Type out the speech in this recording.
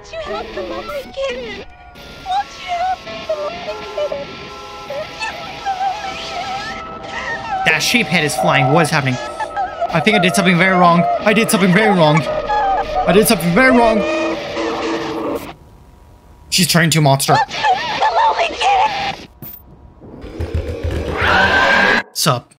Won't you help the lonely kitten? Won't you help the lonely kitten? That sheep head is flying. What is happening? I think I did something very wrong. I did something very wrong. I did something very wrong. She's turning into a monster. The lonely kitten! Sup?